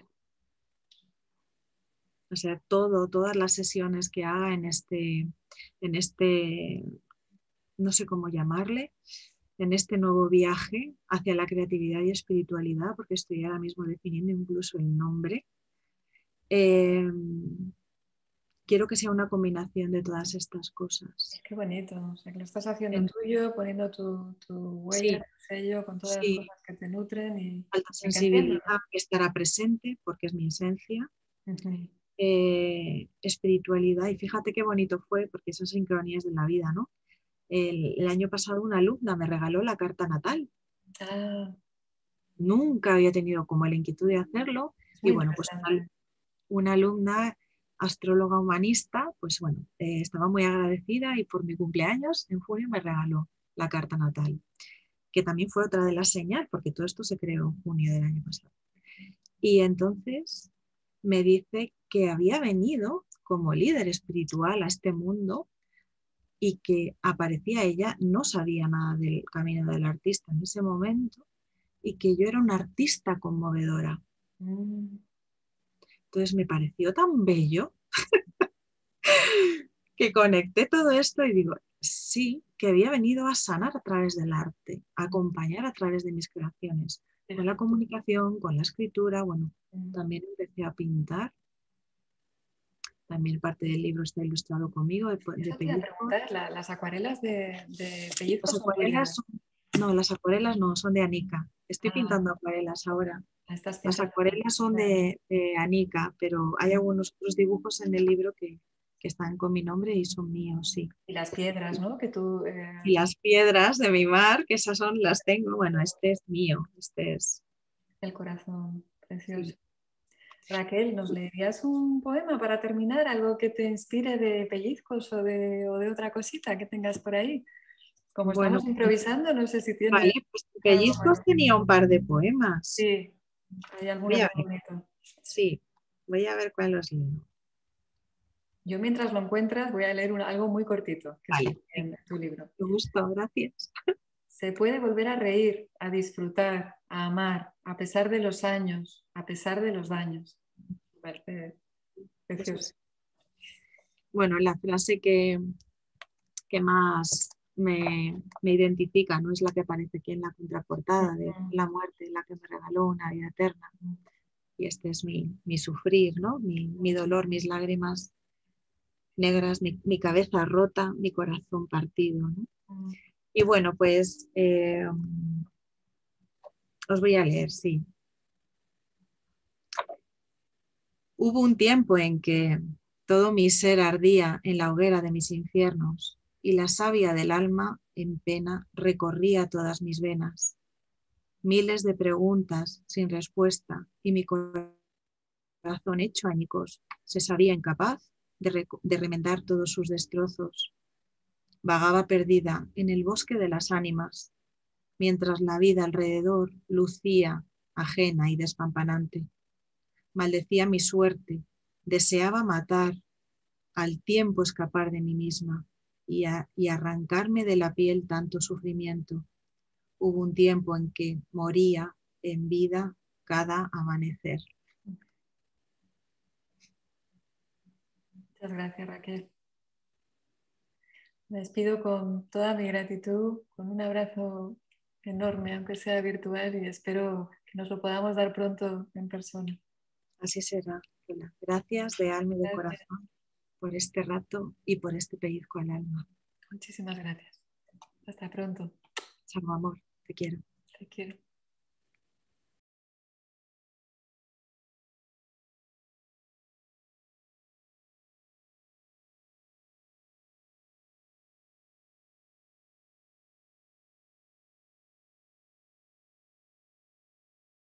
o sea, todas las sesiones que haga en este, no sé cómo llamarle, en este nuevo viaje hacia la creatividad y espiritualidad, porque estoy ahora mismo definiendo incluso el nombre. Eh, quiero que sea una combinación de todas estas cosas. Qué bonito, o sea, que lo estás haciendo En- tuyo, poniendo tu huella, sí, tu sello, con todas las sí, cosas que te nutren alta y que entiendo, sensibilidad que estará presente porque es mi esencia. ¿no? Ujú. Espiritualidad, y fíjate qué bonito fue, porque esas sincronías de la vida, ¿no? El año pasado una alumna me regaló la carta natal. Ah, Nunca había tenido como la inquietud de hacerlo es y muy bueno, pues interesante. una alumna astróloga humanista, pues bueno, estaba muy agradecida y por mi cumpleaños en junio me regaló la carta natal, que también fue otra de las señales, porque todo esto se creó en junio del año pasado. Y entonces me dice que había venido como líder espiritual a este mundo y que aparecía ella, no sabía nada del camino del artista en ese momento y que yo era una artista conmovedora. Mm, Entonces me pareció tan bello que conecté todo esto y digo, sí, que había venido a sanar a través del arte, a acompañar a través de mis creaciones, con la comunicación, con la escritura, bueno, también empecé a pintar, también parte del libro está ilustrado conmigo, de Eso te iba a pellizcos. preguntar, las acuarelas de Las pellizcos son acuarelas tuyas. son, no, las acuarelas no, son de Anika. Estoy Ah, pintando acuarelas ahora. estás Las pintando. acuarelas son de Anika, pero hay algunos otros dibujos en el libro que están con mi nombre y son míos, sí. Y las piedras, ¿no? Que tú... Y las piedras de mi mar, que esas son, las tengo. Bueno, este es mío, este es. el corazón, precioso. Sí. Raquel, ¿nos leerías un poema para terminar? Algo que te inspire de pellizcos o de otra cosita que tengas por ahí. Como Bueno, estamos improvisando, no sé si vale, tienes pues algo Pellizcos más. tenía un par de poemas. Sí, hay alguno Voy a muy ver, bonito. sí, voy a ver cuál os leo. Yo mientras lo encuentras voy a leer algo muy cortito que está Vale, en tu libro. me gusto, gracias. Se puede volver a reír, a disfrutar, a amar, a pesar de los años, a pesar de los daños. Me parece Eso precioso. sí. Bueno, la frase que más me identifica, no es la que aparece aquí en la contraportada de la muerte, la que me regaló una vida eterna. Y este es mi sufrir, ¿no? Mi dolor, mis lágrimas negras, mi cabeza rota, mi corazón partido, ¿no? Y bueno, pues os voy a leer, sí. Hubo un tiempo en que todo mi ser ardía en la hoguera de mis infiernos y la savia del alma en pena recorría todas mis venas. Miles de preguntas sin respuesta y mi corazón hecho añicos se sabía incapaz de remendar todos sus destrozos. Vagaba perdida en el bosque de las ánimas, mientras la vida alrededor lucía ajena y despampanante. Maldecía mi suerte, deseaba matar, al tiempo escapar de mí misma y arrancarme de la piel tanto sufrimiento. Hubo un tiempo en que moría en vida cada amanecer. Muchas gracias, Raquel. Me despido con toda mi gratitud, con un abrazo enorme, aunque sea virtual, y espero que nos lo podamos dar pronto en persona. Así será. Gracias de alma y de Gracias. corazón por este rato y por este pellizco al alma. Muchísimas gracias. Hasta pronto. Chao, amor. Te quiero. Te quiero.